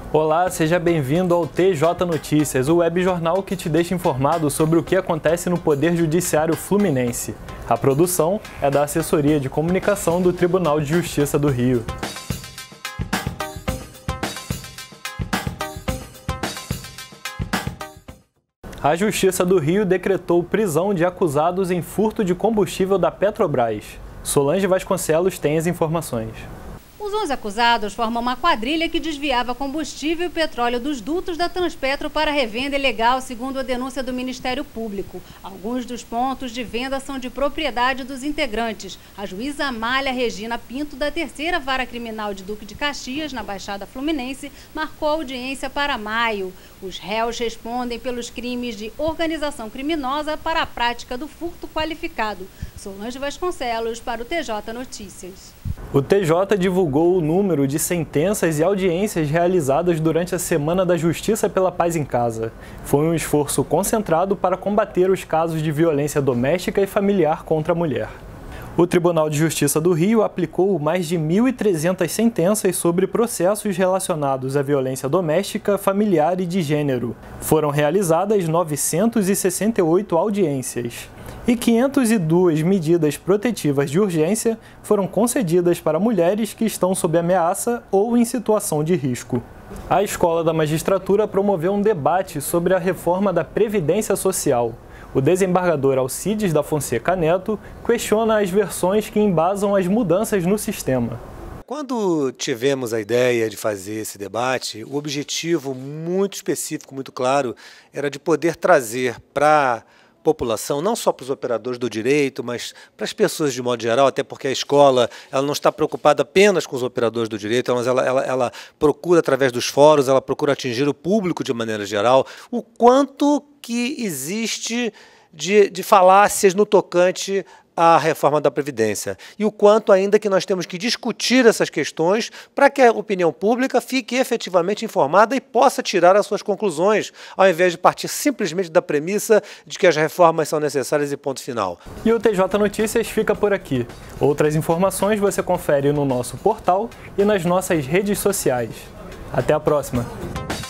Olá, seja bem-vindo ao TJ Notícias, o webjornal que te deixa informado sobre o que acontece no Poder Judiciário Fluminense. A produção é da Assessoria de Comunicação do Tribunal de Justiça do Rio. A Justiça do Rio decretou prisão de acusados em furto de combustível da Petrobras. Solange Vasconcelos tem as informações. Os 11 acusados formam uma quadrilha que desviava combustível e petróleo dos dutos da Transpetro para revenda ilegal, segundo a denúncia do Ministério Público. Alguns dos pontos de venda são de propriedade dos integrantes. A juíza Amália Regina Pinto, da 3ª Vara Criminal de Duque de Caxias, na Baixada Fluminense, marcou audiência para maio. Os réus respondem pelos crimes de organização criminosa para a prática do furto qualificado. Solange Vasconcelos para o TJ Notícias. O TJ divulgou o número de sentenças e audiências realizadas durante a Semana da Justiça pela Paz em Casa. Foi um esforço concentrado para combater os casos de violência doméstica e familiar contra a mulher. O Tribunal de Justiça do Rio aplicou mais de 1.300 sentenças sobre processos relacionados à violência doméstica, familiar e de gênero. Foram realizadas 968 audiências. E 502 medidas protetivas de urgência foram concedidas para mulheres que estão sob ameaça ou em situação de risco. A Escola da Magistratura promoveu um debate sobre a reforma da Previdência Social. O desembargador Alcides da Fonseca Neto questiona as versões que embasam as mudanças no sistema. Quando tivemos a ideia de fazer esse debate, o objetivo muito específico, muito claro, era de poder trazer para população, não só para os operadores do direito, mas para as pessoas de modo geral, até porque a escola ela não está preocupada apenas com os operadores do direito, mas ela procura, através dos fóruns, ela procura atingir o público de maneira geral, o quanto que existe de falácias no tocante à reforma da Previdência e o quanto ainda que nós temos que discutir essas questões para que a opinião pública fique efetivamente informada e possa tirar as suas conclusões, ao invés de partir simplesmente da premissa de que as reformas são necessárias e ponto final. E o TJ Notícias fica por aqui. Outras informações você confere no nosso portal e nas nossas redes sociais. Até a próxima!